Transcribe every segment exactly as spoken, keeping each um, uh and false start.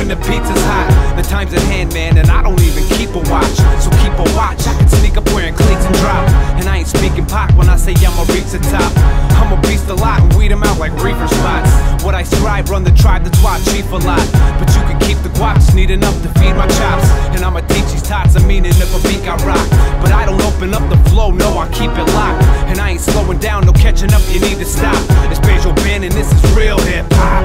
the pizza's hot. The time's at hand, man, and I don't even keep a watch. So keep a watch, I can sneak up wearing cleats and drop. And I ain't speaking Pac when I say I'ma reach the top. I'm a beast a lot and weed them out like reefer spots. What I strive, run the tribe, that's why I chief a lot. But you can keep the guaps, need enough to feed my chops. And I'ma teach these tots a meaning if a beat got rock. But I don't open up the flow, no, I keep it locked. And I ain't slowing down, no catching up, you need to stop. It's Pedro Ben and this is real hip-hop.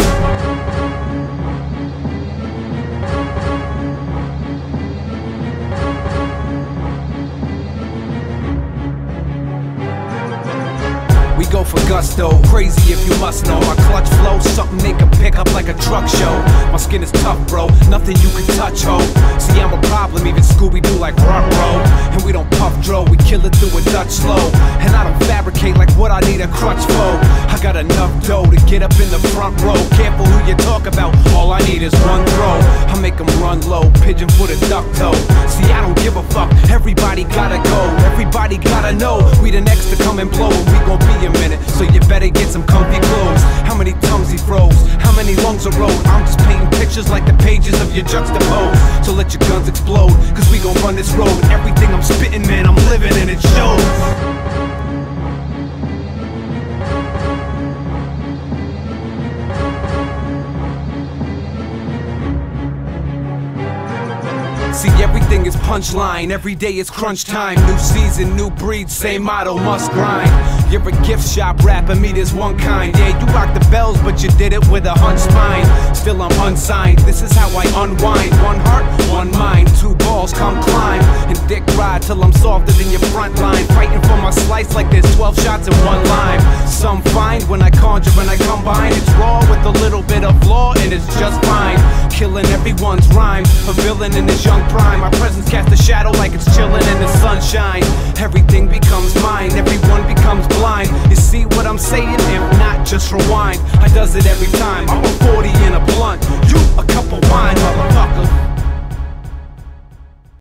We go for gusto, crazy if you must know. My clutch flow, something they can pick up like a truck show. My skin is tough, bro, nothing you can touch, ho. See, I'm a problem, even Scooby-Doo like rock, bro. And we don't puff dro, we kill it through a Dutch slow. And I don't fabricate like what I need a crutch for. I got enough dough to get up in the front row. Careful who you talk about, all I need is one throw. I make them run low, pigeon foot a duck toe. See, I don't give a fuck, everybody gotta go. Everybody gotta know, we the next to come and blow. And we gon' be a minute, so you better get some comfy clothes. How many tongues he froze, how many lungs are rolled. I'm just painting pictures like the pages of your juxtapose. So let your guns explode, cause we gon' run this road. Everything I'm spitting, man, I'm living and it shows. See, everything is punchline, every day is crunch time. New season, new breed, same motto, must grind. You're a gift shop rapper, me there's one kind. Yeah, you rock the bells, but you did it with a hunch spine. Still I'm unsigned, this is how I unwind. One heart, one mind, two balls, come climb. And dick ride till I'm softer than your front line. Fighting for my slice like there's twelve shots in one lime. Some find when I conjure, when I combine. It's raw with a little bit of law and it's just fine. Killing everyone's rhyme, a villain in his young prime. My presence casts a shadow like it's chilling in the sunshine. Everything becomes mine, everyone becomes blind. You see what I'm saying? If not, just rewind. I does it every time, I'm a forty in a blunt, you a cup of wine, motherfucker.